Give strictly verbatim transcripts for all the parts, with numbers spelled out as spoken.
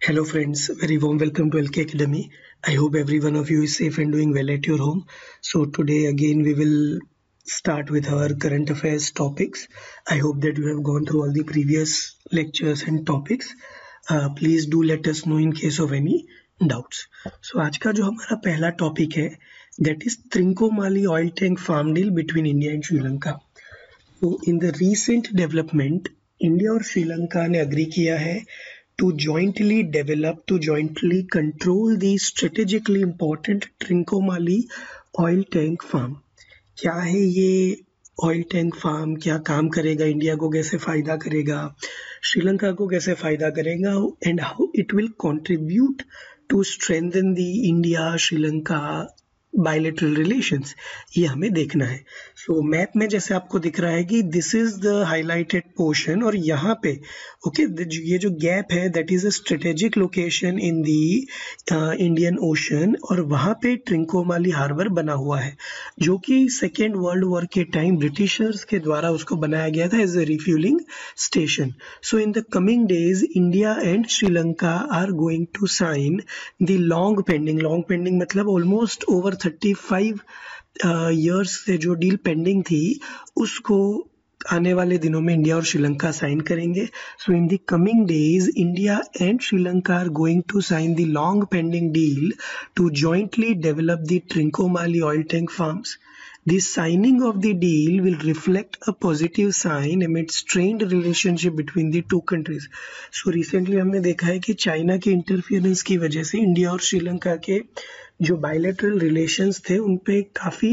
Hello friends, very warm welcome to L K Academy. I hope every one of you is safe and doing well at your home. So today again we will start with our current affairs topics. I hope that you have gone through all the previous lectures and topics. Uh, please do let us know in case of any doubts. So आज का जो हमारा पहला topic है that is Trincomalee oil tank farm deal between India and Sri Lanka. So in the recent development, India और श्रीलंका ने agree किया है to jointly develop, to jointly control the strategically important Trincomalee oil tank farm. क्या है ये oil tank farm, क्या काम करेगा, इंडिया को कैसे फायदा करेगा, श्रीलंका को कैसे फायदा करेगा, and how it will contribute to strengthen the India Sri Lanka bilateral relations, ये हमें देखना है. सो so, मैप में जैसे आपको दिख रहा है कि this is the highlighted portion और यहाँ पे ओके okay, ये जो गैप है that is a strategic location in the Indian ocean और वहाँ पे ट्रिंकोमाली हार्बर बना हुआ है जो कि सेकेंड वर्ल्ड वॉर के टाइम ब्रिटिशर्स के द्वारा उसको बनाया गया था as a refuelling station. So in the coming days India and Sri Lanka are going to sign the long pending long pending मतलब almost over thirty five years से जो डील पेंडिंग थी उसको आने वाले दिनों में इंडिया और श्रीलंका साइन करेंगे. So in the coming days India and Sri Lanka are going to sign the long pending deal to jointly develop the Trincomalee oil tank farms. The signing of the deal will reflect a positive sign amid strained relationship between the two countries. So recently हमने देखा है कि China के interference की वजह से India और श्रीलंका के जो बायलैटरल रिलेशंस थे उन पे काफ़ी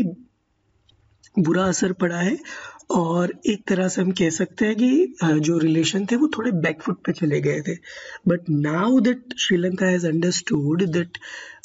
बुरा असर पड़ा है और एक तरह से हम कह सकते हैं कि जो रिलेशन थे वो थोड़े बैकफुट पे चले गए थे. But now that Sri Lanka has understood that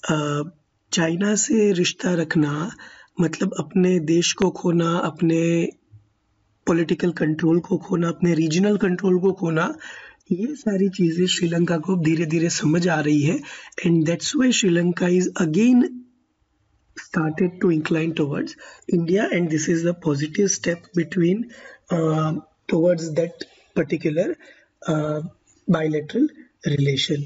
China से रिश्ता रखना मतलब अपने देश को खोना, अपने पॉलिटिकल कंट्रोल को खोना, अपने रीजनल कंट्रोल को खोना, ये सारी चीज़ें श्रीलंका को धीरे धीरे समझ आ रही है and that's why Sri Lanka is again started to incline towards India, and this is a positive step between uh, towards that particular uh, bilateral relation.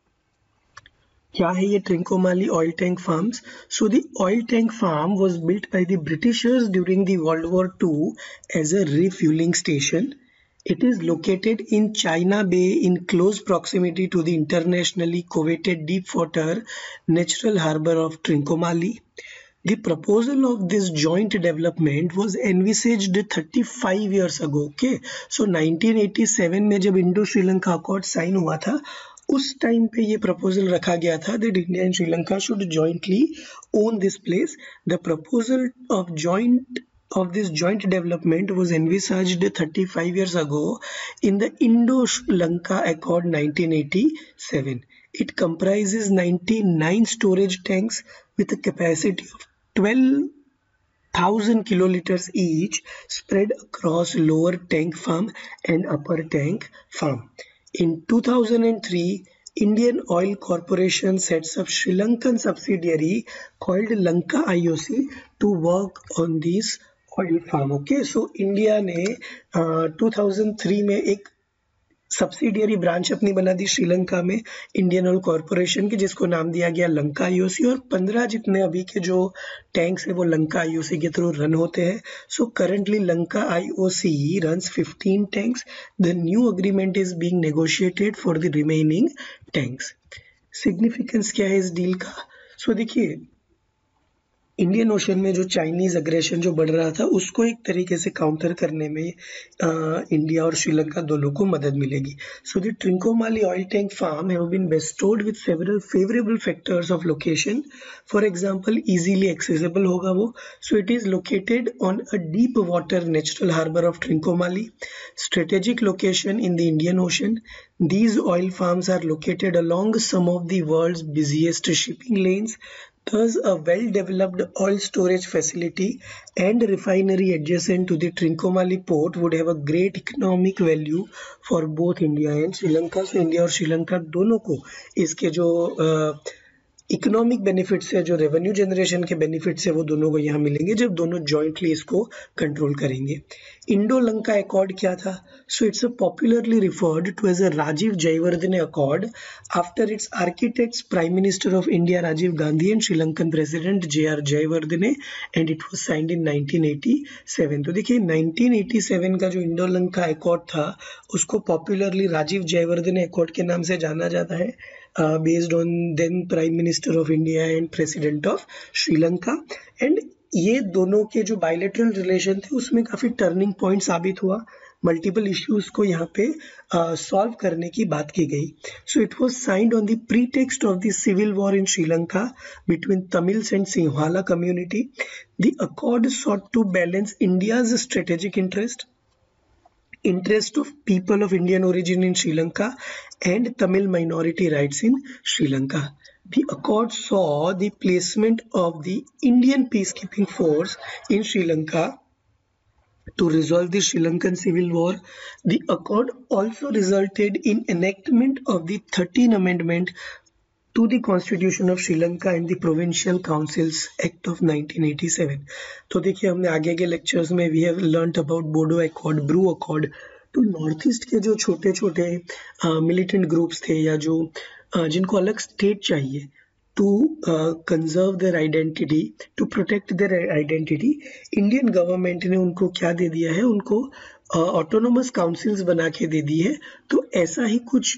क्या है ये Trincomalee oil tank farms? So the oil tank farm was built by the britishers during the world war two as a refuelling station. It is located in China Bay in close proximity to the internationally coveted deep water natural harbour of Trincomalee. The proposal of this joint development was envisaged thirty-five years ago. Okay, so nineteen eighty-seven में जब Indo Sri Lanka accord sign हुआ था उस time पे ये proposal रखा गया था that India and Sri Lanka should jointly own this place. The proposal of joint of this joint development was envisaged thirty-five years ago in the Indo-Sri Lanka Accord nineteen eighty-seven. It comprises ninety-nine storage tanks with a capacity of twelve thousand kiloliters each spread across lower tank farm and upper tank farm. In two thousand three, Indian Oil Corporation sets up Sri Lankan subsidiary called Lanka I O C to work on these oil farm. Okay, so India ने two thousand three में एक subsidiary branch अपनी बना दी श्रीलंका में Indian oil corporation की जिसको नाम दिया गया लंका आईओसी और पंद्रह जितने अभी के जो टैंक्स है वो लंका आईओसी के थ्रू रन होते हैं. So currently Lanka IOC runs fifteen tanks. The new agreement is being negotiated for the remaining tanks. Significance क्या है इस डील का? सो so, देखिए इंडियन ओशन में जो चाइनीज अग्रेशन जो बढ़ रहा था उसको एक तरीके से काउंटर करने में आ, इंडिया और श्रीलंका दोनों को मदद मिलेगी. So the Trincomalee oil tank farm have been bestowed with several favourable factors of location. For example easily accessible होगा वो. So it is located on a deep water natural harbour of Trincomalee, strategic location in the Indian Ocean. These oil farms are located along some of the world's busiest shipping lanes. Thus, a well-developed oil storage facility and refinery adjacent to the Trincomalee port would have a great economic value for both India and Sri Lanka. So, India और Sri Lanka दोनों को इसके जो economic benefits है, जो revenue generation के benefits है, वो दोनों को यहाँ मिलेंगे जब दोनों जॉइंटली इसको कंट्रोल करेंगे। इंडो लंका अकॉर्ड क्या था? So it's a popularly referred to as a Rajiv Jayewardene accord after its architects prime minister of India Rajiv Gandhi and Sri Lankan president J R Jayewardene, and it was signed in nineteen eighty seven. तो देखिए nineteen eighty seven का जो Indo Lanka accord था उसको popularly Rajiv Jayewardene accord के नाम से जाना जाता है, Uh, based on then Prime Minister of India and President of Sri Lanka। and ये दोनों के जो बायलैटरल रिलेशन थे उसमें काफी टर्निंग पॉइंट साबित हुआ, मल्टीपल इश्यूज को यहाँ पे सॉल्व uh, करने की बात की गई। So it was signed on the pretext of the civil war in Sri Lanka between Tamils and Sinhala community. The accord sought to balance India's strategic interest interest of people of Indian origin in Sri Lanka and Tamil minority rights in Sri Lanka. The accord saw the placement of the Indian peacekeeping force in Sri Lanka to resolve the Sri Lankan civil war. The accord also resulted in enactment of the thirteenth Amendment to the Constitution of Sri Lanka and the Provincial Councils Act of nineteen eighty seven. तो देखिए हमने आगे के lectures में we have learned about Bodo accord, Bru accord. तो north east के जो छोटे छोटे मिलिटेंट ग्रुप्स थे या जो uh, जिनको अलग स्टेट चाहिए to conserve their identity, to protect their identity, Indian government ने उनको क्या दे दिया है, उनको ऑटोनोमस uh, काउंसिल्स बना के दे दी है। तो ऐसा ही कुछ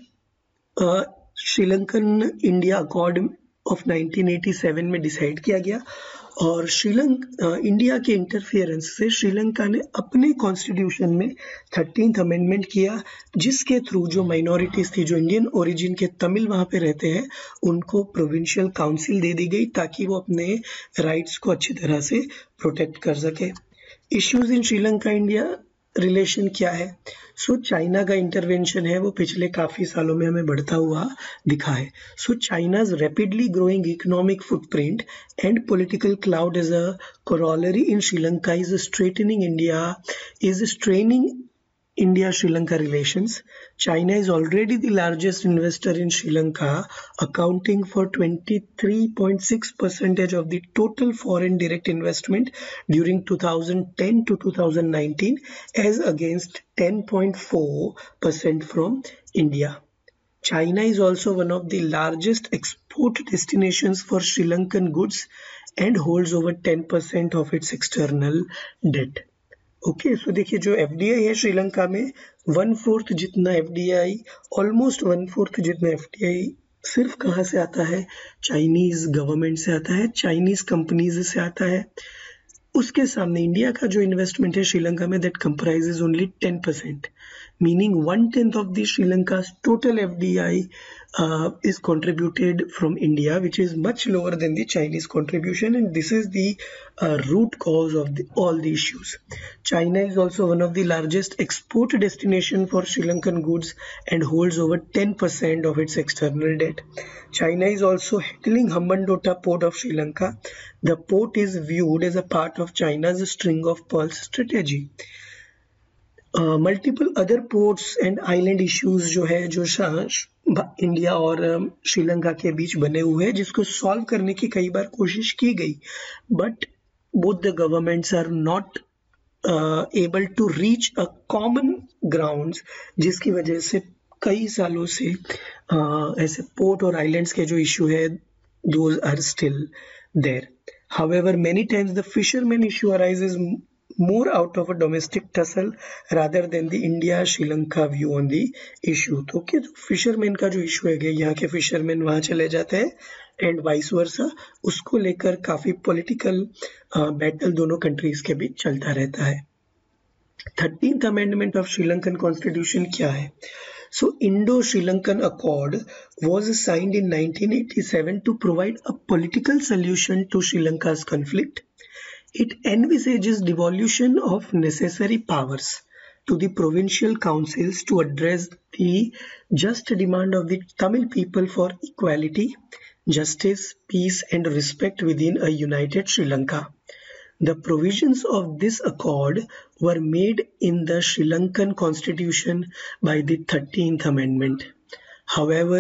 uh, Sri Lankan India accord of nineteen eighty seven में डिसाइड किया गया, और श्रीलंका इंडिया के इंटरफियरेंस से श्रीलंका ने अपने कॉन्स्टिट्यूशन में थर्टीन्थ अमेंडमेंट किया, जिसके थ्रू जो माइनॉरिटीज थी, जो इंडियन ओरिजिन के तमिल वहाँ पे रहते हैं, उनको प्रोविंशियल काउंसिल दे दी गई ताकि वो अपने राइट्स को अच्छी तरह से प्रोटेक्ट कर सके। Issues in Sri Lanka India relation क्या है? सो so, चाइना का इंटरवेंशन है वो पिछले काफी सालों में हमें बढ़ता हुआ दिखा है। So China's rapidly growing economic footprint and political clout as a corollary in Sri Lanka is straightening India is straining India-Sri Lanka relations. China is already the largest investor in Sri Lanka, accounting for twenty-three point six percent of the total foreign direct investment during two thousand ten to two thousand nineteen, as against ten point four percent from India. China is also one of the largest export destinations for Sri Lankan goods and holds over ten percent of its external debt. Okay okay, so so देखिए जो FDI है श्रीलंका में one fourth जितना FDI, almost one fourth जितना FDI सिर्फ कहाँ से आता है? चाइनीज गवर्नमेंट से आता है, चाइनीज कंपनीज से आता है। उसके सामने इंडिया का जो इन्वेस्टमेंट है श्रीलंका में that comprises only ten percent, meaning one tenth of the Sri Lanka's total F D I uh, is contributed from India, which is much lower than the Chinese contribution, and this is the uh, root cause of the, all the issues. China is also one of the largest export destination for Sri Lankan goods and holds over ten percent of its external debt. China is also handling Hambantota port of Sri Lanka. The port is viewed as a part of China's string of pearls strategy. Multiple other ports and island issues जो है जो India और श्रीलंका के बीच बने हुए हैं, जिसको solve करने की कई बार कोशिश की गई, but both the governments are not able to reach a common grounds, जिसकी वजह से कई सालों से uh, ऐसे पोर्ट और आइलैंड्स के जो इशू है those are still there. However, many times the fishermen issue arises more out of a domestic tussle rather than the India-Sri Lanka view on the issue. तो okay, तो fisherman का जो issue है, यहाँ के फिशरमैन वहाँ चले जाते हैं एंड वाइस वर्सा, उसको लेकर काफी पॉलिटिकल बैटल दोनों कंट्रीज के बीच चलता रहता है. Thirteenth amendment of Sri Lankan constitution क्या है? So Indo-Sri Lankan Accord was signed in nineteen eighty-seven to provide a political solution to Sri Lanka's conflict. It envisages devolution of necessary powers to the provincial councils to address the just demand of the Tamil people for equality, justice, peace and respect within a united Sri Lanka. The provisions of this accord were made in the Sri Lankan constitution by the thirteenth Amendment. However,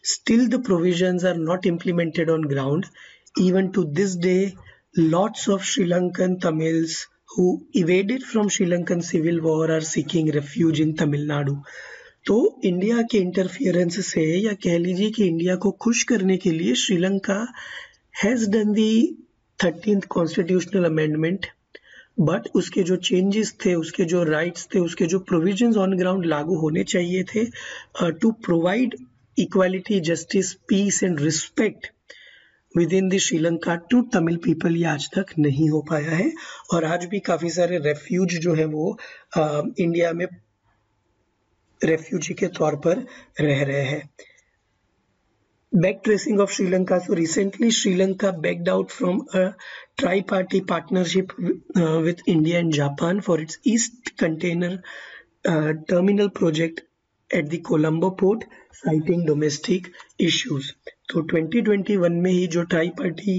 Still, the provisions are not implemented on ground. Even to this day, lots of Sri Lankan Tamils who evaded from Sri Lankan civil war are seeking refuge in Tamil Nadu. तो India के interference से या कह लीजिए कि India को खुश करने के लिए Sri Lanka has done the thirteenth constitutional amendment, but उसके जो चेंजेस थे, उसके जो राइट्स थे, उसके जो प्रोविजंस ऑन ग्राउंड लागू होने चाहिए थे to provide equality, justice, peace and respect within the Sri Lanka to Tamil people, ये आज तक नहीं हो पाया है। और आज भी काफी सारे रेफ्यूज जो है वो uh, इंडिया में रेफ्यूजी के तौर पर रह रहे हैं। Back tracing of Sri Lanka, so recently Sri Lanka backed out from a tri party partnership with India and Japan for its east container terminal project at the Colombo port, citing domestic issues. तो twenty twenty one में ही जो tri party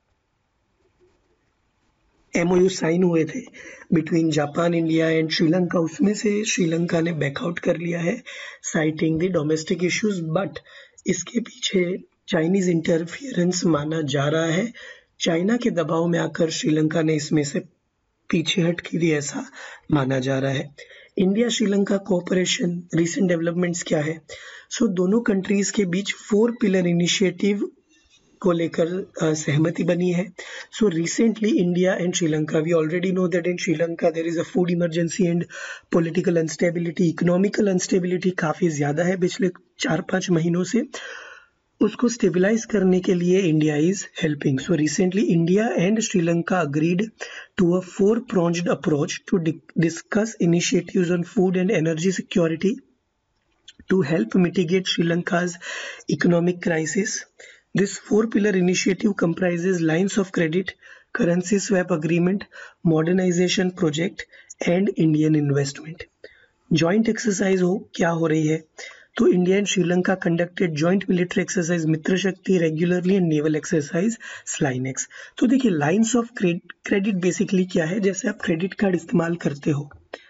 MOU sign हुए थे between Japan, India and Sri Lanka, उसमें से श्रीलंका ने back out कर लिया है, citing the domestic issues. But इसके पीछे चाइनीज इंटरफियरेंस माना जा रहा है। चाइना के दबाव में आकर श्रीलंका ने इसमें से पीछे हट की दी, ऐसा माना जा रहा है। India Sri Lanka cooperation recent developments क्या है? सो so, दोनों कंट्रीज के बीच फोर पिलर इनिशिएटिव को लेकर सहमति बनी है। So recently India and Sri Lanka, we already know that in Sri Lanka there is a food emergency and political unstability, economical unstability काफी ज्यादा है पिछले चार पांच महीनों से। उसको स्टेबलाइज करने के लिए India is helping. So recently India and Sri Lanka agreed to a four pronged approach to discuss initiatives on food and energy security to help mitigate Sri Lanka's economic crisis. This four-pillar initiative comprises lines of credit, currency swap agreement, modernization project, and Indian investment. Joint exercise हो क्या हो रही है? तो India and Sri Lanka conducted joint military exercise Mitra Shakti regularly and naval exercise SLINEX. तो देखिए lines of credit basically क्या है, जैसे आप क्रेडिट कार्ड इस्तेमाल करते हो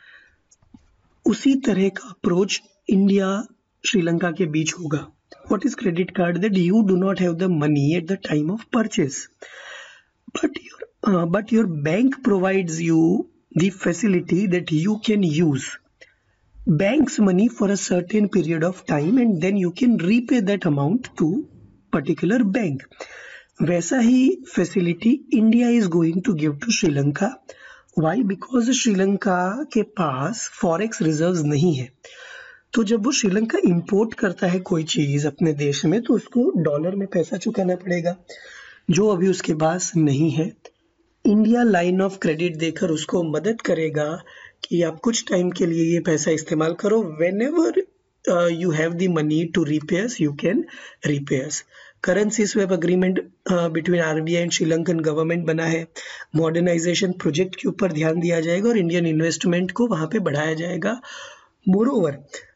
उसी तरह का अप्रोच इंडिया श्रीलंका के बीच होगा। What is credit card? That you do not have the money at the time of purchase, but your uh, but your bank provides you the facility that you can use bank's money for a certain period of time and then you can repay that amount to particular bank. वैसा ही facility India is going to give to Sri Lanka. Why? Because Sri Lanka के पास forex reserves नहीं है। तो जब वो Sri Lanka import करता है कोई चीज अपने देश में तो उसको डॉलर में पैसा चुकाना पड़ेगा, जो अभी उसके पास नहीं है। इंडिया लाइन ऑफ क्रेडिट देकर उसको मदद करेगा कि आप कुछ टाइम के लिए ये पैसा इस्तेमाल करो, whenever you have the money to repairs you can repairs. Currency swap agreement between RBI and Sri Lankan government बना है। मॉडर्नाइजेशन प्रोजेक्ट के ऊपर ध्यान दिया जाएगा और इंडियन इन्वेस्टमेंट को वहां पे बढ़ाया जाएगा। Moreover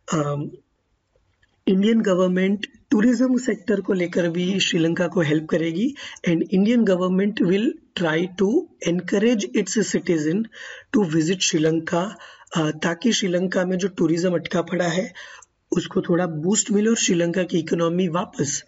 Indian government tourism sector को लेकर भी श्रीलंका को हेल्प करेगी and Indian government will try to encourage its citizen to visit Sri Lanka, ताकि श्रीलंका में जो टूरिज्म अटका पड़ा है उसको थोड़ा बूस्ट मिले और श्रीलंका की इकोनॉमी वापस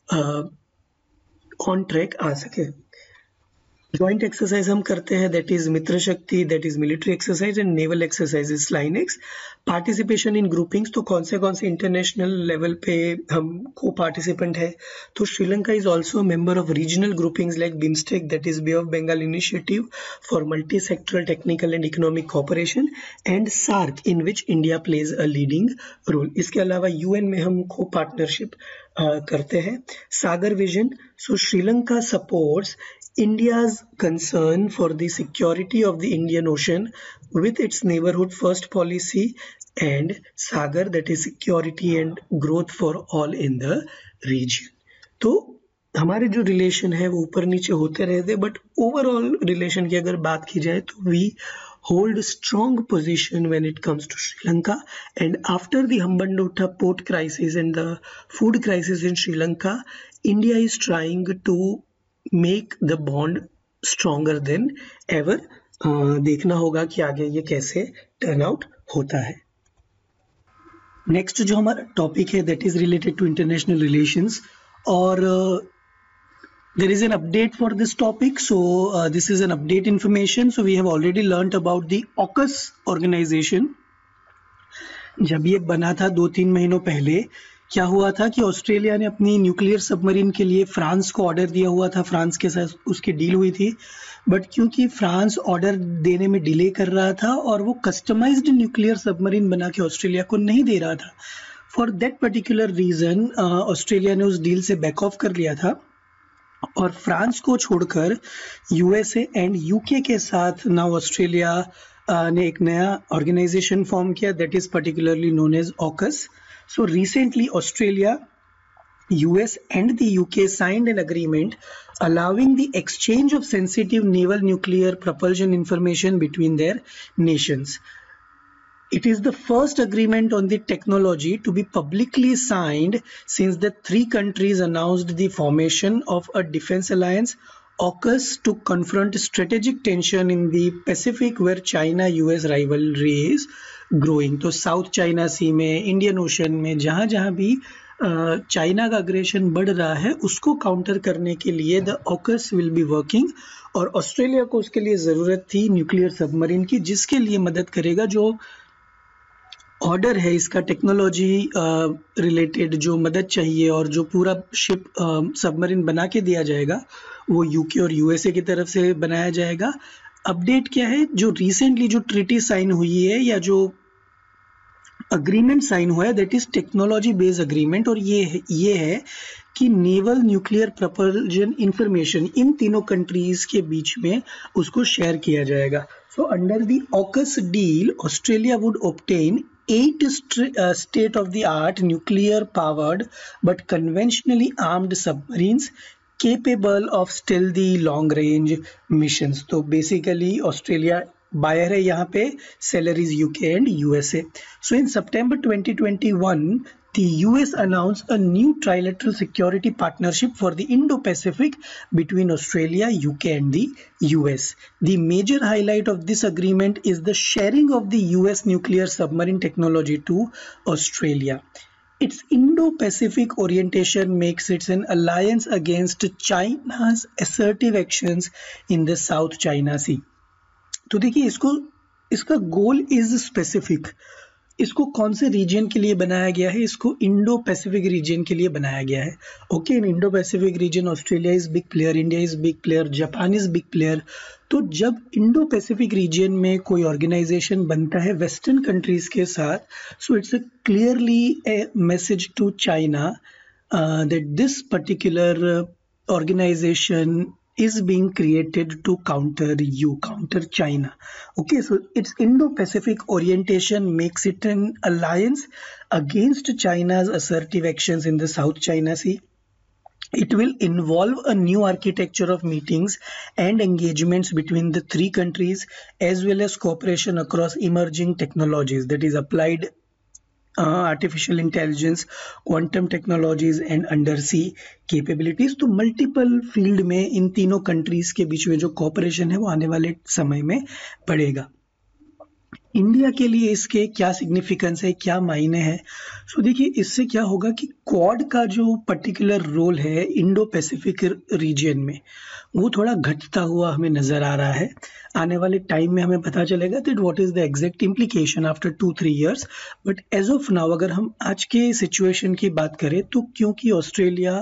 ऑन ट्रैक आ सके। जॉइंट एक्सरसाइज हम करते हैं, that is Mitra Shakti, that is military exercise and naval exercises SLINEX. Participation in groupings, तो कौन से कौन से इंटरनेशनल लेवल पे हम को पार्टिसिपेंट है? तो Sri Lanka is also member of regional groupings like BIMSTEC, that is Bay of Bengal initiative for multi sectoral technical and economic cooperation, and SAARC in which India plays a leading role. इसके अलावा UN में हम को partnership करते हैं। SAGAR vision, so Sri Lanka supports India's concern for the security of the Indian Ocean with its neighborhood first policy and Sagar, that is security and growth for all in the region. तो हमारे जो relation है वो ऊपर नीचे होते रहते, but overall relation की अगर बात की जाए तो we hold strong position when it comes to Sri Lanka, and after the Hambantota port crisis and the food crisis in Sri Lanka, India is trying to make the bond stronger than ever. uh, देखना होगा कि आगे ये कैसे turn out होता है। Next जो हमारा टॉपिक है that is related to international relations, और there is an update for this topic. So uh, this is an update information. So we have already learnt about the AUKUS organization. जब ये बना था दो तीन महीनों पहले, क्या हुआ था कि ऑस्ट्रेलिया ने अपनी न्यूक्लियर सबमरीन के लिए फ्रांस को ऑर्डर दिया हुआ था, फ्रांस के साथ उसकी डील हुई थी, बट क्योंकि फ्रांस ऑर्डर देने में डिले कर रहा था और वो कस्टमाइज्ड न्यूक्लियर सबमरीन बना के ऑस्ट्रेलिया को नहीं दे रहा था, for that particular reason Australia ने उस डील से बैक ऑफ कर लिया था और फ्रांस को छोड़कर यूएसए एंड यूके के साथ नाउ ऑस्ट्रेलिया ने एक नया ऑर्गेनाइजेशन फॉर्म किया that is particularly known as AUKUS. So recently Australia, U S and the U K signed an agreement allowing the exchange of sensitive naval nuclear propulsion information between their nations. It is the first agreement on the technology to be publicly signed since the three countries announced the formation of a defense alliance, AUKUS, to confront strategic tension in the Pacific where China-U S rivalry is growing. तो South China Sea में, Indian ocean में, जहाँ जहाँ भी China का aggression बढ़ रहा है उसको काउंटर करने के लिए the AUKUS will be working. और ऑस्ट्रेलिया को उसके लिए ज़रूरत थी न्यूक्लियर सबमरीन की, जिसके लिए मदद करेगा जो ऑर्डर है इसका टेक्नोलॉजी रिलेटेड जो मदद चाहिए और जो पूरा शिप सबमरीन बना के दिया जाएगा वो यूके और यूएसए की तरफ से बनाया जाएगा. अपडेट क्या है, जो रिसेंटली जो ट्रीटी साइन हुई है या जो अग्रीमेंट साइन हुआ है that is technology based agreement, और ये है, ये है कि नेवल न्यूक्लियर प्रपल्जन इंफॉर्मेशन इन तीनों कंट्रीज के बीच में उसको शेयर किया जाएगा. So under the AUKUS deal Australia would obtain eight uh, state-of-the-art nuclear-powered but conventionally armed submarines capable of stealthy long-range missions. तो basically Australia buyer है यहाँ पे, seller is U K and U S A. So in September twenty twenty-one, the U S announced a new trilateral security partnership for the Indo-Pacific between Australia, U K and the U S. The major highlight of this agreement is the sharing of the U S nuclear submarine technology to Australia. Its Indo-Pacific orientation makes it an alliance against China's assertive actions in the South China Sea. तो देखिए इसको, इसका goal is specific. इसको कौन से reason के लिए बनाया गया है, इसको इंडो पैसिफिक रीजन के लिए बनाया गया है. Okay, in Indo Pacific region Australia is big player, India is big player, Japan is big player. तो जब इंडो पैसिफिक रीजन में कोई ऑर्गेनाइजेशन बनता है वेस्टर्न कंट्रीज के साथ, so it's a clearly a message to China that this particular organisation is being created to counter you, counter China. Okay, so its Indo-Pacific orientation makes it an alliance against China's assertive actions in the South China Sea. It will involve a new architecture of meetings and engagements between the three countries, as well as cooperation across emerging technologies, that is applied artificial intelligence, quantum technologies and under sea capabilities. तो multiple field में इन तीनों countries के बीच में जो cooperation है वो आने वाले समय में बढ़ेगा. इंडिया के लिए इसके क्या सिग्निफिकेंस है, क्या मायने हैं? सो देखिए इससे क्या होगा कि क्वाड का जो पर्टिकुलर रोल है इंडो पैसिफिक रीजन में वो थोड़ा घटता हुआ हमें नजर आ रहा है. आने वाले टाइम में हमें पता चलेगा that what is the exact implication after two three years. But as of now अगर हम आज के सिचुएशन की बात करें तो क्योंकि ऑस्ट्रेलिया,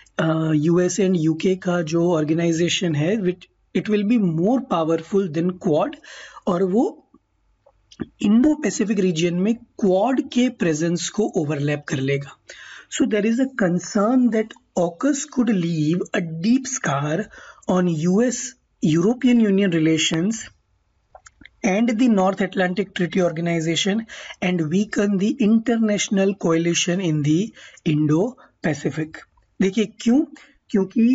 यूएस एंड यूके का जो ऑर्गेनाइजेशन है it will be more powerful than Quad, और वो इंडो पैसिफिक रीजन में क्वाड के प्रेजेंस को ओवरलैप कर लेगा. So there is a concern that AUKUS could leave a deep scar on U S European Union relations and the North Atlantic Treaty Organization and weaken the international coalition in the Indo-Pacific. देखिए क्यों? क्योंकि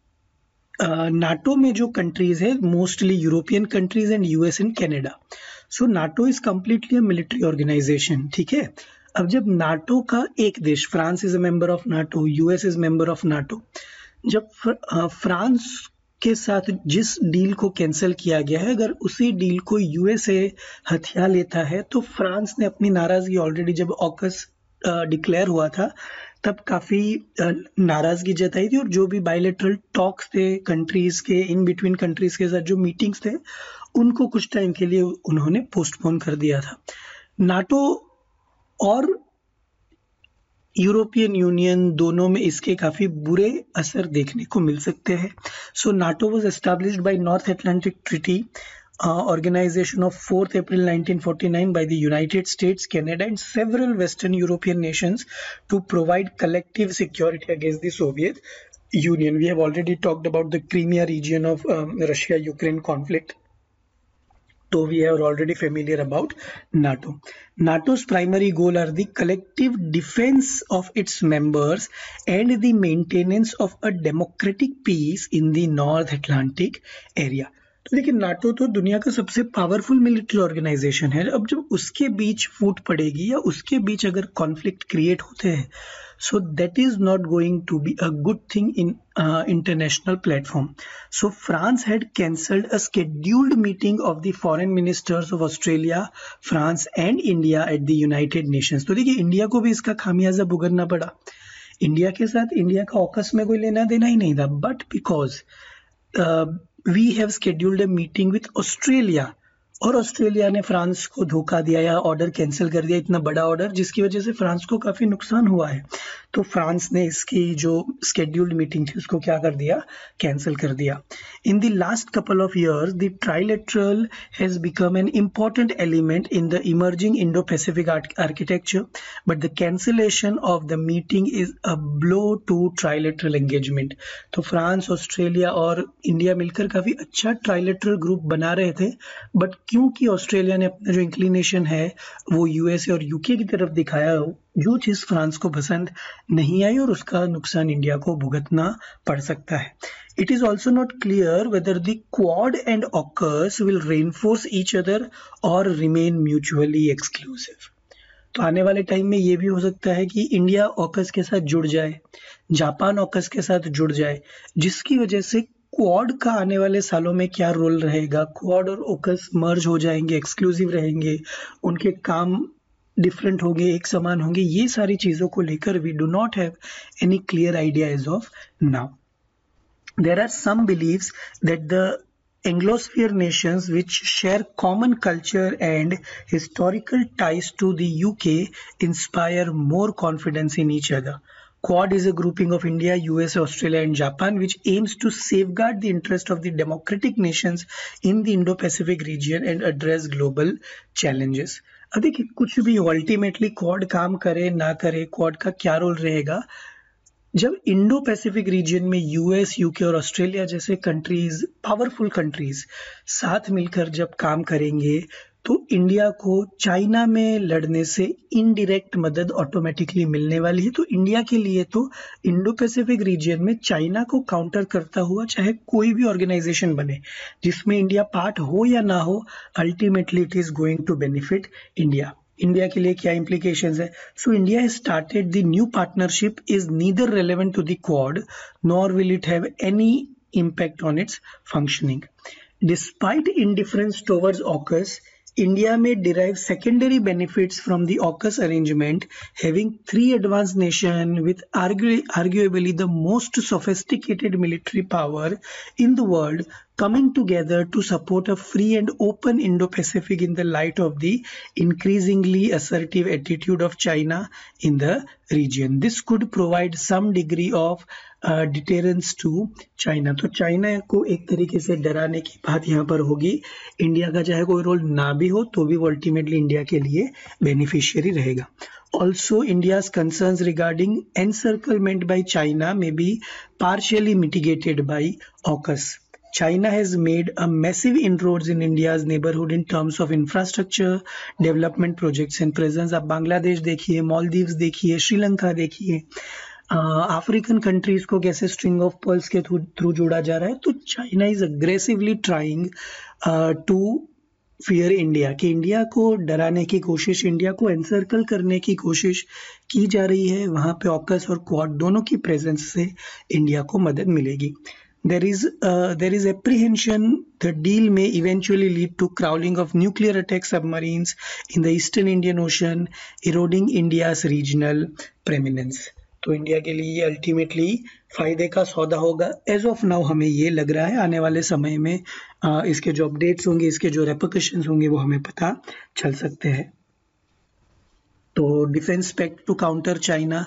NATO में जो countries है mostly European countries and US and Canada. So NATO is completely a military organisation. ठीक है, अब जब नाटो का एक देश, France is a member of NATO, US is member of NATO, जब फ्रांस के साथ जिस डील को कैंसिल किया गया है अगर उसी डील को यूएसए हथिया लेता है तो फ्रांस ने अपनी नाराजगी ऑलरेडी जब ऑकस डिक्लेयर हुआ था तब काफी नाराजगी जताई थी, और जो भी बायलैटरल टॉक्स थे कंट्रीज के, इन बिटवीन कंट्रीज के साथ जो मीटिंग्स थे, उनको कुछ टाइम के लिए उन्होंने पोस्टपोन कर दिया था। नाटो और यूरोपियन यूनियन दोनों में इसके काफी बुरे असर देखने को मिल सकते हैं। So NATO was established by North Atlantic Treaty Uh, organization of fourth April nineteen forty-nine by the United States, Canada and several Western European nations to provide collective security against the Soviet Union. We have already talked about the Crimea region of um, Russia-Ukraine conflict. So we are already familiar about NATO. NATO's primary goal are the collective defense of its members and the maintenance of a democratic peace in the North Atlantic area. तो देखिए, NATO तो दुनिया का सबसे powerful military organisation है। अब जब उसके बीच फूट पड़ेगी या उसके बीच अगर कॉन्फ्लिक्ट क्रिएट होते हैं, so that is not going to be a good thing in international platform. So France had cancelled a scheduled meeting of the foreign ministers of Australia, France and India at the United Nations. तो देखिए, India को भी इसका खामियाजा भुगतना पड़ा। India के साथ इंडिया का ऑकस में कोई लेना देना ही नहीं था, but because we have scheduled a meeting with Australia, और ऑस्ट्रेलिया ने फ्रांस को धोखा दिया या ऑर्डर कैंसिल कर दिया, इतना बड़ा ऑर्डर जिसकी वजह से फ्रांस को काफी नुकसान हुआ है। तो फ्रांस ने इसकी जो स्केड्यूल्ड मीटिंग थी उसको क्या कर दिया, कैंसिल कर दिया। In the last couple of years the trilateral has become an important element in the emerging Indo Pacific architecture, but the cancellation of the meeting is a blow to trilateral engagement. तो France, Australia और India मिलकर काफी अच्छा trilateral group बना रहे थे, but क्योंकि Australia ने अपना जो इंक्लिनेशन है वो यूएसए और यूके की तरफ दिखाया, जो चीज फ्रांस को पसंद नहीं आई और उसका नुकसान इंडिया को भुगतना पड़ सकता है। It is also not clear whether the Quad and AUKUS will reinforce each other और रिमेन म्यूचुअली एक्सक्लूसिव। तो आने वाले टाइम में ये भी हो सकता है कि इंडिया ऑकस के साथ जुड़ जाए, जापान ऑकस के साथ जुड़ जाए, जिसकी वजह से क्वाड का आने वाले सालों में क्या रोल रहेगा, क्वाड और ओकस मर्ज हो जाएंगे, एक्सक्लूसिव रहेंगे, उनके काम डिफरेंट होंगे, एक समान होंगे, ये सारी चीजों को लेकर we do not have any clear idea as of now. There are some believes that the Anglosphere nations which share common culture and historical ties to the U K inspire more confidence in each other. Quad is a grouping of India, U S A, Australia and Japan which aims to safeguard the interest of the democratic nations in the Indo-Pacific region and address global challenges. अब देखिए, कुछ भी ultimately quad काम करे ना करे, quad का क्या रोल रहेगा। जब इंडो पैसिफिक रीजन में यूएस, यूके और ऑस्ट्रेलिया जैसे कंट्रीज, पावरफुल कंट्रीज साथ मिलकर जब काम करेंगे, तो इंडिया को चाइना में लड़ने से इनडायरेक्ट मदद ऑटोमेटिकली मिलने वाली है। तो इंडिया के लिए तो इंडो पैसिफिक रीजन में चाइना को काउंटर करता हुआ चाहे कोई भी ऑर्गेनाइजेशन बने जिसमें इंडिया पार्ट हो या ना हो, ultimately it is going to benefit India. India के लिए क्या implications है? So India has started the new partnership is neither relevant to the Quad nor will it have any impact on its functioning. Despite indifference towards AUKUS, India may derive secondary benefits from the AUKUS arrangement, having three advanced nations with argu arguably the most sophisticated military power in the world coming together to support a free and open Indo-Pacific in the light of the increasingly assertive attitude of China in the region. This could provide some degree of uh, deterrence to China. तो China को एक तरीके से डराने की बात यहाँ पर होगी। इंडिया का चाहे कोई रोल ना भी हो तो भी वो अल्टीमेटली इंडिया के लिए बेनिफिशियरी रहेगा। Also, India's concerns regarding encirclement by China may be partially mitigated by AUKUS. China has made a massive inroads in India's neighborhood in terms of infrastructure, development projects and presence. आप बांग्लादेश देखिए, मालदीव्स देखिए, श्रीलंका देखिए, African countries को कैसे string of pearls के through जोड़ा जा रहा है। तो China is aggressively trying to fear India, कि इंडिया को डराने की कोशिश, इंडिया को एनसर्कल करने की कोशिश की जा रही है। वहां पे ऑकस और क्वाड दोनों की प्रेजेंस से इंडिया को मदद मिलेगी। there is uh, there is apprehension the deal may eventually lead to crawling of nuclear attack submarines in the eastern Indian Ocean, eroding India's regional preeminence. तो इंडिया के लिए अल्टीमेटली फायदे का सौदा होगा एज ऑफ नाउ, हमें ये लग रहा है। आने वाले समय में आ, इसके जो अपडेट्स होंगे, इसके जो रेपरकशंस होंगे वो हमें पता चल सकते हैं। तो defence pact to counter China,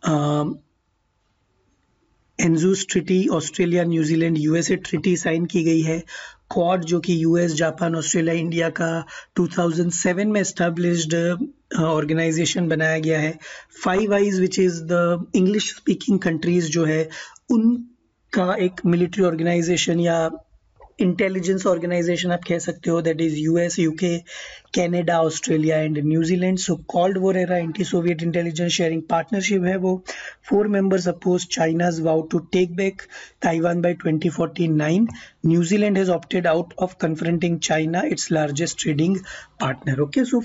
ANZUS treaty, Australia, New Zealand, USA treaty sign की गई है। क्वाड जो कि यूएस, जापान, ऑस्ट्रेलिया, इंडिया का दो हज़ार सात में एस्टैब्लिश्ड ऑर्गेनाइजेशन बनाया गया है। Five eyes which is the English speaking countries जो है उनका एक मिलिट्री ऑर्गेनाइजेशन या इंटेलिजेंस ऑर्गेनाइजेशन आप कह सकते हो, that is US, UK, Canada, Australia and New Zealand. So called war era anti Soviet intelligence sharing partnership है वो। Four members oppose China's vow to take back Taiwan by twenty forty nine. New Zealand has opted out of confronting China, it's largest trading partner. Okay, सो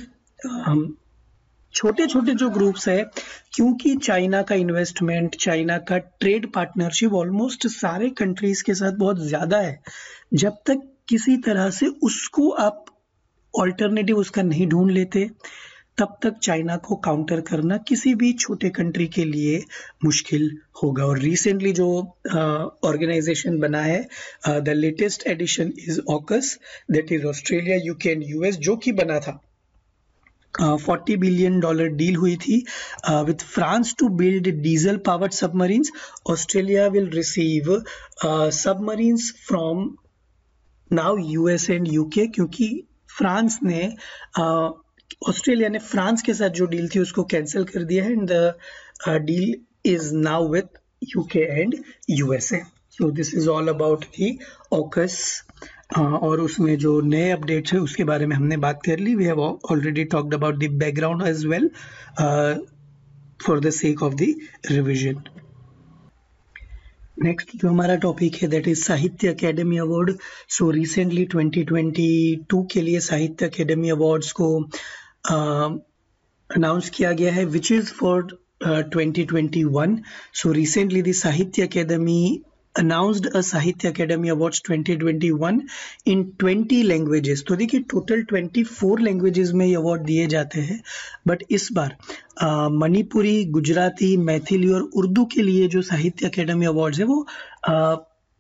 छोटे छोटे जो groups है, क्योंकि China का investment, China का trade partnership almost सारे countries के साथ बहुत ज्यादा है। जब तक किसी तरह से उसको आप ऑल्टरनेटिव उसका नहीं ढूंढ लेते, तब तक चाइना को काउंटर करना किसी भी छोटे कंट्री के लिए मुश्किल होगा। और रिसेंटली जो ऑर्गेनाइजेशन uh, बना है, the latest edition is AUKUS, that is Australia, UK and US, जो कि बना था फोर्टी बिलियन डॉलर डील हुई थी with France to build diesel powered submarines. Australia will receive submarines from now US and UK, क्योंकि France ने Australia uh, ने France के साथ जो डील थी उसको कैंसिल कर दिया है and the deal is now with UK and USA. So this is all about the AUKUS. Uh, और उसमें जो नए अपडेट्स है उसके बारे में हमने बात कर ली। We have already talked about the background as well for the sake of the revision. Next जो हमारा टॉपिक है that is Sahitya Academy award. So recently twenty twenty two के लिए साहित्य अकेडमी अवार्ड्स को अनाउंस uh, किया गया है, which is for twenty twenty one. So recently the Sahitya Academy announced a Sahitya Academy Awards twenty twenty one in twenty languages। तो देखिए total twenty four languages में ये अवार्ड दिए जाते हैं, बट इस बार मणिपुरी, गुजराती, मैथिली और उर्दू के लिए जो साहित्य अकेडमी अवार्ड्स है वो आ,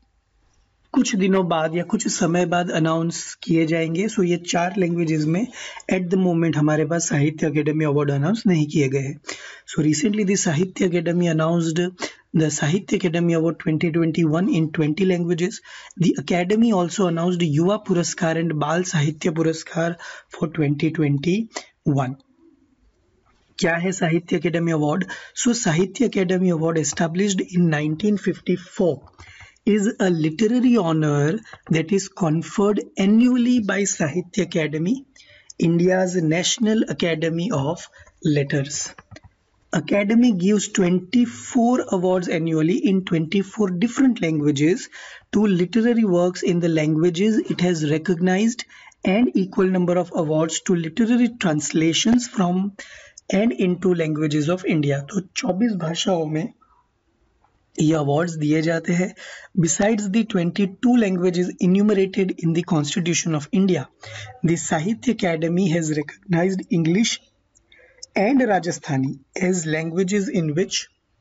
कुछ दिनों बाद या कुछ समय बाद अनाउंस किए जाएंगे। सो ये चार लैंग्वेजेस में एट द मोमेंट हमारे पास साहित्य अकेडमी अवार्ड अनाउंस नहीं किए गए हैं। So recently the Sahitya Academy announced the Sahitya Academy Award twenty twenty one in twenty languages. The Academy also announced Yuva Puraskar and Bal Sahitya Puraskar for twenty twenty one. क्या है Sahitya Academy award? So Sahitya Academy award established in nineteen fifty four is a literary honor that is conferred annually by Sahitya Academy, India's National Academy of Letters. Academy gives twenty-four awards annually in twenty-four different languages to literary works in the languages it has recognized, and equal number of awards to literary translations from and into languages of India. तो चौबीस भाषाओं में ये awards दिए जाते हैं. Besides the twenty-two languages enumerated in the Constitution of India, the Sahitya Academy has recognized English and Rajasthani as languages in which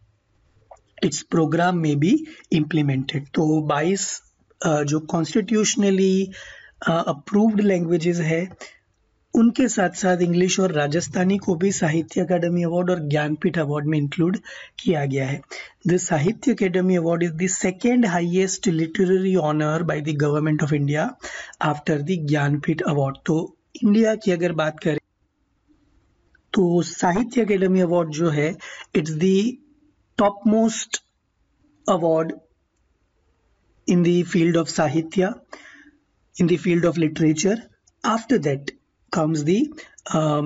its program may be implemented. तो बाईस uh, जो constitutionally uh, approved languages है उनके साथ साथ English और राजस्थानी को भी साहित्य अकादमी अवार्ड और ज्ञानपीठ अवार्ड में इंक्लूड किया गया है. The Sahitya Akademi award is the second highest literary honour by the government of India after the Jnanpith award. तो इंडिया की अगर बात करें तो साहित्य अकेडमी अवार्ड जो है it's the top most award in the field of sahitya, in the field of literature. After that comes the um,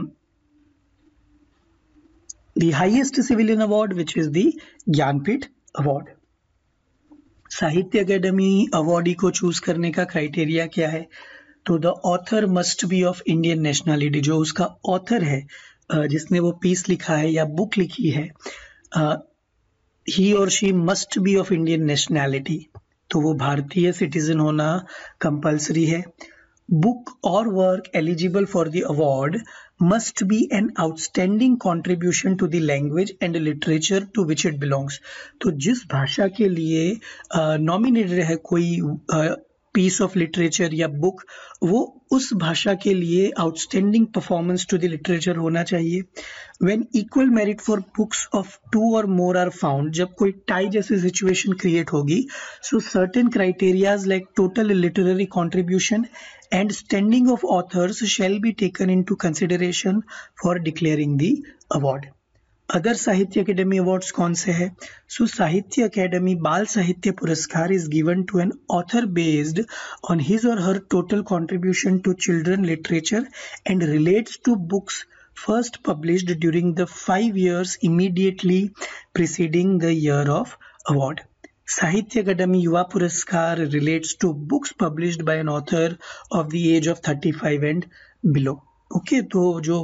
the highest civilian award, which is the Jnanpith award. साहित्य अकेडमी अवार्डी को choose करने का criteria क्या है? तो the author must be of Indian nationality. जो उसका author है, जिसने वो पीस लिखा है या बुक लिखी है, ही और she must be of Indian nationality. तो वो भारतीय सिटीजन होना कंपल्सरी है। Book or work eligible for the award must be an outstanding contribution to the language and literature to which it belongs. तो जिस भाषा के लिए नॉमिनेटेड है कोई पीस ऑफ लिटरेचर या बुक, वो उस भाषा के लिए outstanding performance to the literature होना चाहिए। When equal merit for books of two or more are found, जब कोई टाई जैसी सिचुएशन क्रिएट होगी, so certain criterias like total literary contribution and standing of authors shall be taken into consideration for declaring the award. Other Sahitya Academy awards कौन से हैं? सो Sahitya academy बाल साहित्य पुरस्कार is given to an author based on his or her total contribution to children literature and relates to books first published during the five years immediately preceding the year of award. साहित्य अकादमी युवा पुरस्कार relates to books published by an author of the age of thirty-five and below. Okay, तो जो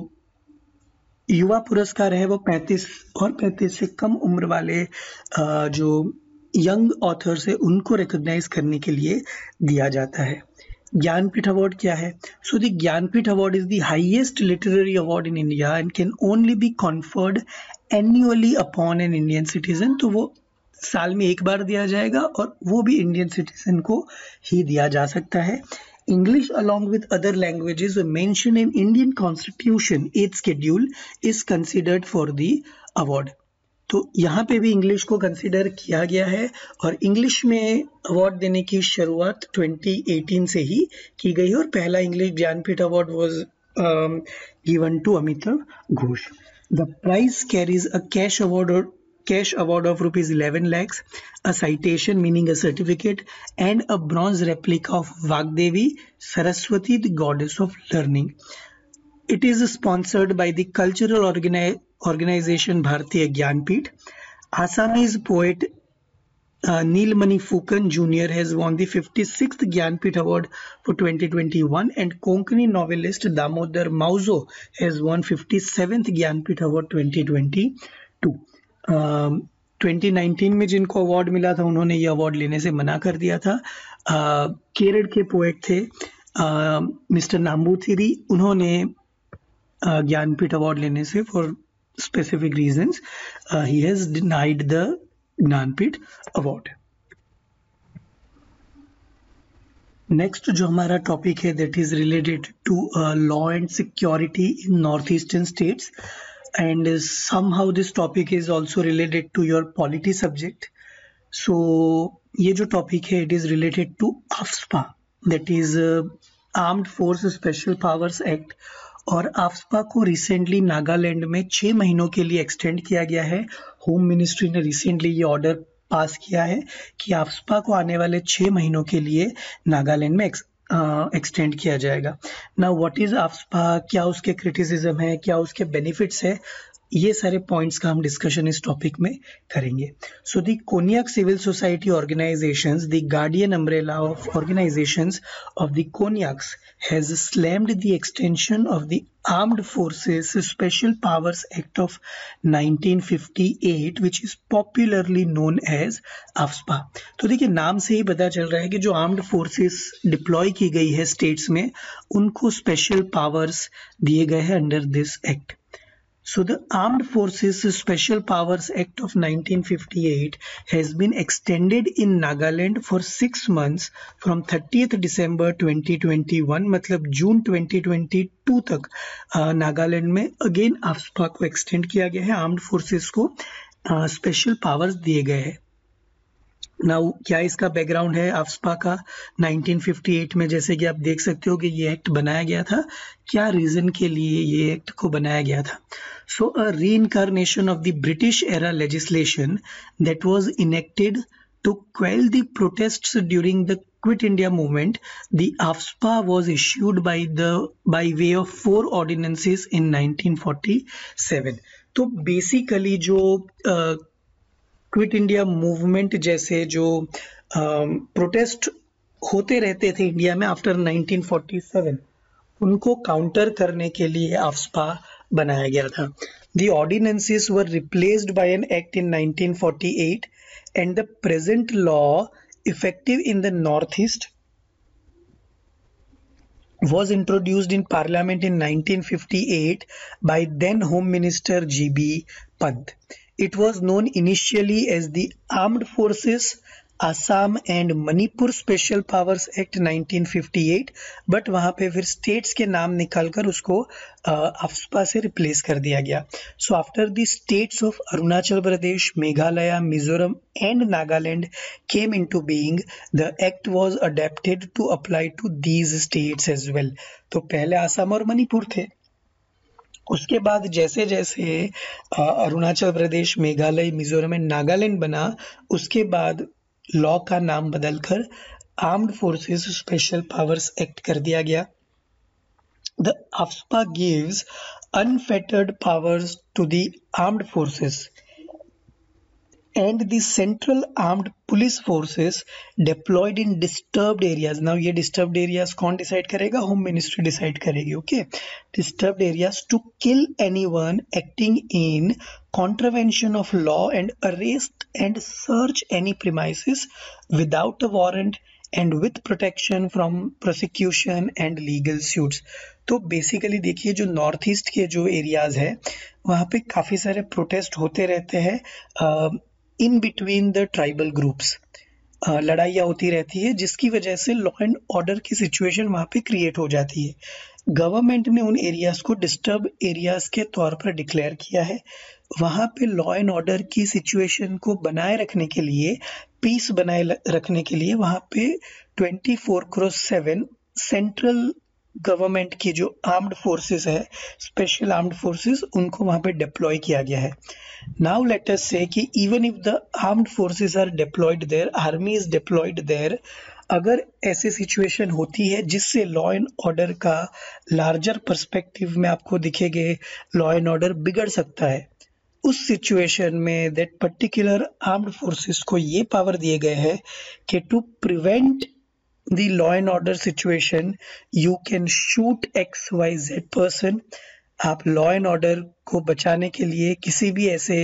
युवा पुरस्कार है वो पैंतीस और पैंतीस से कम उम्र वाले जो यंग ऑथर्स है उनको रिकॉग्नाइज करने के लिए दिया जाता है। ज्ञानपीठ अवार्ड क्या है? So the Jnanpith award is the highest literary award in India and can only be conferred annually upon an Indian citizen. तो वो साल में एक बार दिया जाएगा और वो भी इंडियन सिटीजन को ही दिया जा सकता है। English along with other languages mentioned in Indian Constitution eighth schedule is considered for the award. तो यहाँ पे भी इंग्लिश को कंसिडर किया गया है और इंग्लिश में अवार्ड देने की शुरुआत twenty eighteen से ही की गई है और पहला English Jnanpith award was given to Amitav Ghosh. The prize carries a cash award और cash award of rupees eleven lakhs, a citation meaning a certificate, and a bronze replica of Vagdevi Saraswati, the goddess of learning. It is sponsored by the cultural organi- organization Bharatiya Gyanpith. Assamese poet uh, Neelmani Fukan Junior has won the fifty-sixth Gyanpith Award for twenty twenty-one, and Konkani novelist Damodar Mauzo has won fifty-seventh Gyanpith Award twenty twenty-two. Twenty uh, nineteen में जिनको award मिला था उन्होंने ये award लेने से मना कर दिया था। uh, केरल के पोएट थे मिस्टर uh, नाम्बूथिरी, उन्होंने uh, ज्ञानपीठ अवार्ड लेने से for specific reasons he has denied the Jnanpith award. Next जो हमारा टॉपिक है that is related to law and security in north eastern states, and somehow this topic is also related to your polity subject. So ये जो topic है it is related to A F S P A, that is uh, Armed Force Special Powers Act, और A F S P A को recently Nagaland में छः महीनों के लिए एक्सटेंड किया गया है। होम मिनिस्ट्री ने रिसेंटली ये ऑर्डर पास किया है कि A F S P A को आने वाले छः महीनों के लिए नागालैंड में एक्सटेंड uh, किया जाएगा। Now what is A F S P A, क्या उसके क्रिटिसिज्म है, क्या उसके बेनिफिट्स है, ये सारे पॉइंट्स का हम डिस्कशन इस टॉपिक में करेंगे। So the Konyak civil society organisations, the guardian umbrella of organisations of the Konyaks has slammed the extension of the armed forces special powers act of nineteen fifty eight which is popularly known as A F S P A। तो देखिए नाम से ही पता चल रहा है कि जो आर्म्ड फोर्सेस डिप्लॉय की गई है स्टेट्स में उनको स्पेशल पावर्स दिए गए हैं under this act. So the Armed Forces Special Powers Act of nineteen fifty-eight has been extended in Nagaland for six months from thirtieth December twenty twenty-one, मतलब जून twenty twenty-two तक नागालैंड में again A F S P A को extend किया गया है, armed forces को special powers दिए गए हैं। नाउ क्या इसका बैकग्राउंड है A F S P A का नाइनटीन फिफ्टी एट में, जैसे कि आप देख सकते हो कि ये एक्ट बनाया गया था, क्या रीजन के लिए ये एक्ट को बनाया गया था। So a reincarnation of the British era legislation that was enacted to quell the protests during the Quit India movement, the A F S P A was issued by the by way of four ordinances in nineteen forty-seven. तो basically जो quit India movement जैसे जो protest uh, होते रहते थे India में after nineteen forty seven, उनको counter करने के लिए A F S P A बनाया गया था। The ordinances were replaced by an act in nineteen forty-eight and the present law effective in the northeast, was introduced in Parliament in nineteen fifty-eight by then Home Minister G B Pant. It was known initially as the Armed Forces Assam and Manipur Special Powers Act nineteen fifty-eight, but वहाँ पे फिर states के नाम निकालकर उसको AFSPA से replace कर दिया गया. So after the states of Arunachal Pradesh, Meghalaya, Mizoram and Nagaland came into being, the act was adapted to apply to these states as well. तो पहले आसाम और मणिपुर थे, उसके बाद जैसे जैसे अरुणाचल प्रदेश, मेघालय, मिजोरम एंड नागालैंड बना, उसके बाद लॉ का नाम बदलकर armed forces special powers act कर दिया गया. The AFSPA gives unfettered powers to the armed forces and the central armed police forces deployed in disturbed areas. Now ये disturbed areas कौन decide करेगा? Home Ministry decide करेगी. Okay, disturbed areas to kill anyone acting in contravention of law and arrest and search any premises without a warrant and with protection from prosecution and legal suits. तो basically देखिए जो north east के जो areas है वहाँ पे काफ़ी सारे प्रोटेस्ट होते रहते हैं in between the tribal groups. लड़ाइयाँ होती रहती है जिसकी वजह से लॉ एंड ऑर्डर की सिचुएशन वहाँ पे क्रिएट हो जाती है. गवर्नमेंट ने उन एरियाज को डिस्टर्ब एरियाज के तौर पर डिक्लेयर किया है. वहाँ पे लॉ एंड ऑर्डर की सिचुएशन को बनाए रखने के लिए, पीस बनाए रखने के लिए वहाँ पे twenty four cross seven central government की जो आर्म्ड फोर्सेस है, स्पेशल आर्म्ड फोर्सेस, उनको वहाँ पे डिप्लॉय किया गया है. नाउ लेट अस से कि even if the armed forces are deployed there, army is deployed there, अगर ऐसी सिचुएशन होती है जिससे लॉ एंड ऑर्डर का लार्जर पर्सपेक्टिव में आपको दिखेंगे लॉ एंड ऑर्डर बिगड़ सकता है, उस सिचुएशन में दैट पर्टिकुलर आर्म्ड फोर्सेस को ये पावर दिए गए हैं कि to prevent the law and order situation you can shoot X Y Z person. आप लॉ एंड ऑर्डर को बचाने के लिए किसी भी ऐसे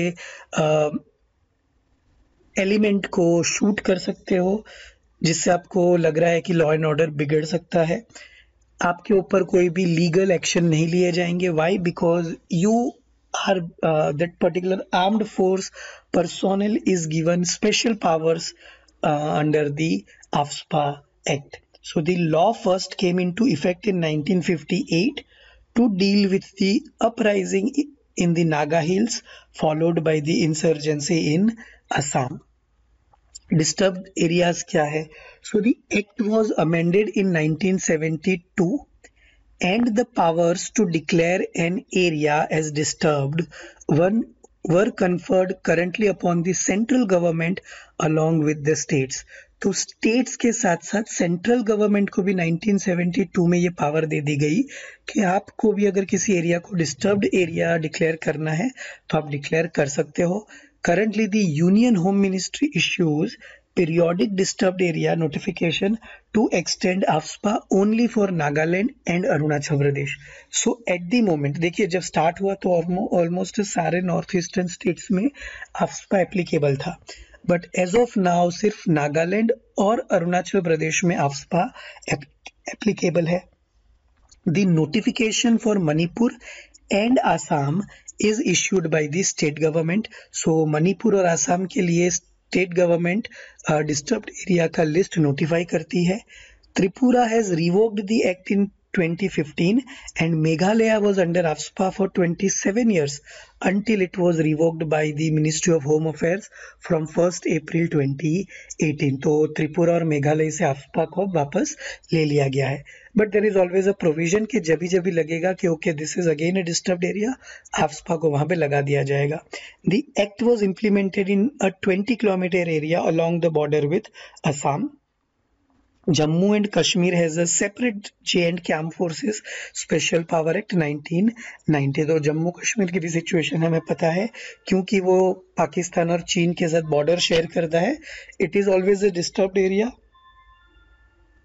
एलिमेंट को शूट कर सकते हो जिससे आपको लग रहा है कि लॉ एंड ऑर्डर बिगड़ सकता है. आपके ऊपर कोई भी लीगल एक्शन नहीं लिए जाएंगे. Why? Because you are that particular armed force personnel is given special powers uh, under the AFSPA Act. So the law first came into effect in nineteen fifty-eight to deal with the uprising in the Naga Hills followed by the insurgency in Assam. Disturbed areas क्या है? So the act was amended in nineteen seventy-two and the powers to declare an area as disturbed one were conferred currently upon the central government along with the states. तो states के साथ साथ central government को भी nineteen seventy two में ये power दे दी गई कि आपको भी अगर किसी एरिया को डिस्टर्ब्ड एरिया डिक्लेयर करना है तो आप डिक्लेयर कर सकते हो. Currently the union home ministry issues periodic disturbed area notification to extend AFSPA only for Nagaland and Arunachal Pradesh. So at the moment देखिए जब स्टार्ट हुआ तो ऑलमोस्ट सारे नॉर्थ ईस्टर्न स्टेट्स में आफ्सपा एप्लीकेबल था, बट एज ऑफ नाउ सिर्फ नागालैंड और अरुणाचल प्रदेश में आफ्सपा एप्लीकेबल है. The notification for Manipur and Assam is issued by the state government. So Manipur और आसाम के लिए स्टेट गवर्नमेंट डिस्टर्ब्ड एरिया का लिस्ट नोटिफाई करती है. Tripura has revoked the act in twenty fifteen and Meghalaya was under AFSPA for twenty-seven years until it was revoked by the Ministry of Home Affairs from first April twenty eighteen. तो त्रिपुरा और मेघालय से AFSPA को वापस ले लिया गया है. But there is always a provision कि जब भी जब भी लगेगा कि okay this is again a disturbed area, AFSPA को वहाँ पे लगा दिया जाएगा. The act was implemented in a twenty kilometer area along the border with Assam. Jammu and Kashmir has a separate J and K Armed Forces Special Power Act nineteen ninety. तो जम्मू कश्मीर की भी situation हमें पता है क्योंकि वो पाकिस्तान और चीन के साथ बॉर्डर शेयर करता है. It is always a disturbed area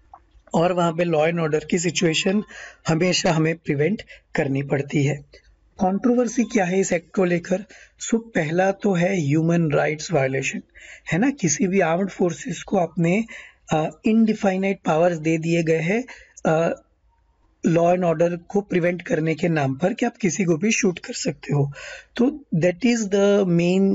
और वहाँ पे लॉ एंड ऑर्डर की सिचुएशन हमेशा हमें प्रिवेंट करनी पड़ती है. कंट्रोवर्सी क्या है इस एक्ट को लेकर? सो पहला तो है ह्यूमन राइट्स वायलेशन, है ना। किसी भी आर्म्ड फोर्सेस को अपने इनडिफाइनाइट पावर्स दे दिए गए हैं लॉ एंड ऑर्डर को प्रिवेंट करने के नाम पर कि आप किसी को भी शूट कर सकते हो। तो that is the main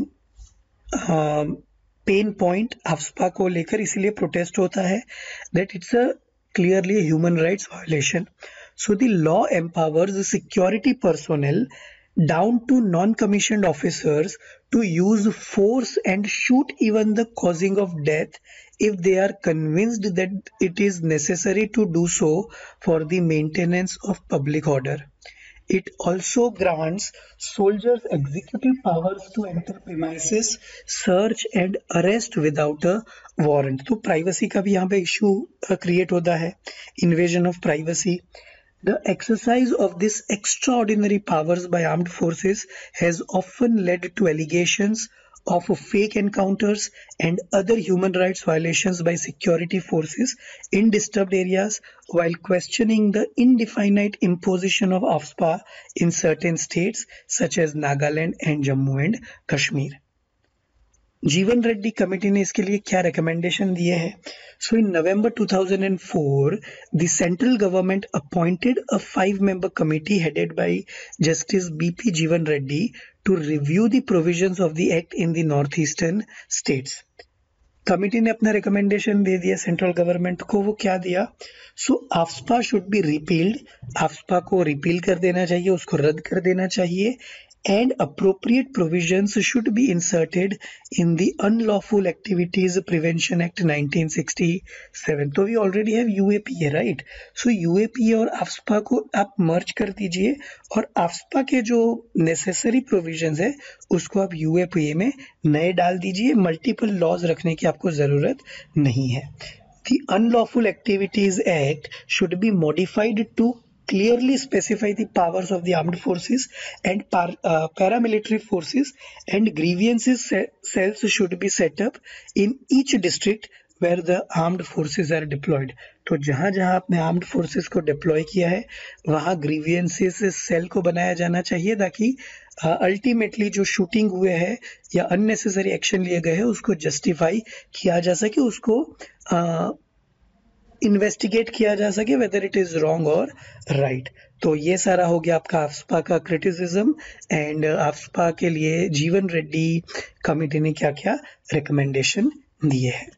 pain point AFSPA को लेकर, इसीलिए प्रोटेस्ट होता है that it's a clearly human rights violation. So the law empowers the security personnel down to non-commissioned officers to use force and shoot even the causing of death if they are convinced that it is necessary to do so for the maintenance of public order. It also grants soldiers executive powers to enter premises, search and arrest without a warrant. तो privacy का भी यहाँ पे issue create होता है, invasion of privacy. The exercise of these extraordinary powers by armed forces has often led to allegations of fake encounters and other human rights violations by security forces in disturbed areas, while questioning the indefinite imposition of AFSPA in certain states such as Nagaland and Jammu and Kashmir. जीवन Reddy committee ने इसके लिए क्या recommendation दिए हैं? So in November two thousand four the central government appointed a five member committee headed by justice BP Jeevan Reddy to review the provisions of the act in the north eastern states. Committee ने अपना recommendation दे दिया central government को. वो क्या दिया? So AFSPA should be repealed. AFSPA को repeal कर देना चाहिए, उसको रद्द कर देना चाहिए. And appropriate provisions should be inserted in the Unlawful Activities Prevention Act nineteen sixty-seven. तो we already have U A P A, right? So U A P A और AFSPA को आप मर्ज कर दीजिए और AFSPA के जो necessary provisions है उसको आप U A P A में नए डाल दीजिए. मल्टीपल लॉज रखने की आपको जरूरत नहीं है. The Unlawful Activities Act should be modified to clearly specify the powers of the armed forces and par, uh, paramilitary forces, and grievances cells should be set up in each district where the armed forces are deployed. तो जहां जहां आपने armed forces को deploy किया है वहां grievances cell को बनाया जाना चाहिए ताकि अल्टीमेटली uh, जो शूटिंग हुए हैं या अननेसेसरी एक्शन लिए गए हैं उसको जस्टिफाई किया जा सके, उसको uh, इन्वेस्टिगेट किया जा सके whether it is wrong or right. तो ये सारा हो गया आपका आफ्सपा का क्रिटिसिज्म. एंड आफ्सपा के लिए जीवन रेड्डी कमेटी ने क्या क्या रिकमेंडेशन दिए हैं.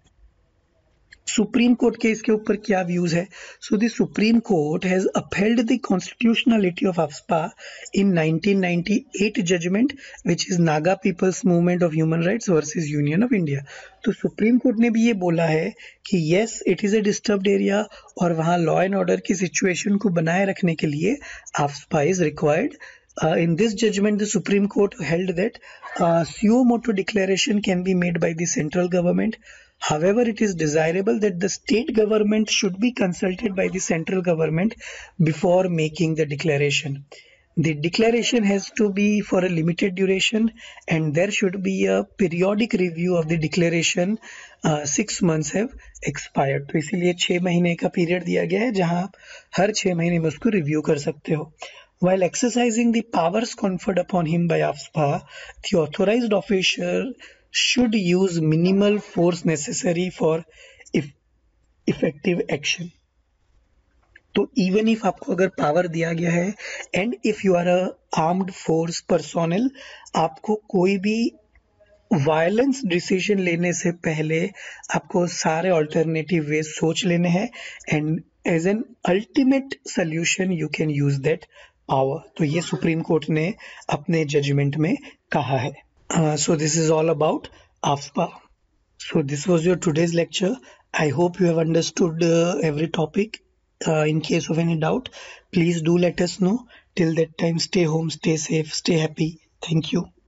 सुप्रीम कोर्ट के इसके ऊपर क्या व्यूज है? So the supreme court has upheld the constitutionality of AFSPA in nineteen ninety-eight judgement which is Naga people's movement of human rights versus union of India. तो सुप्रीम कोर्ट ने भी ये बोला है कि yes it is a disturbed area और वहाँ law and order की सिचुएशन को बनाए रखने के लिए AFSPA is required. Uh, in this judgment, the Supreme Court held that uh, suo motu declaration can be made by the central government. However, it is desirable that the state government should be consulted by the central government before making the declaration. The declaration has to be for a limited duration and there should be a periodic review of the declaration. uh, six months have expired. तो इसीलिए छह महीने का period दिया गया है जहां आप हर छह महीने में उसको रिव्यू कर सकते हो. While exercising the powers conferred upon him by AFSPA, the authorized official should use minimal force necessary for effective action. तो even if आपको अगर पावर दिया गया है and if you are a armed force personnel, आपको कोई भी violence decision लेने से पहले आपको सारे ऑल्टरनेटिव वे सोच लेने हैं and as an ultimate solution you can use that power. तो ये सुप्रीम कोर्ट ने अपने जजमेंट में कहा है. So this is all about AFSPA. So this was your today's lecture. I hope you have understood every topic. In case of any doubt, please do let us know. Till that time, stay home, stay safe, stay happy. Thank you.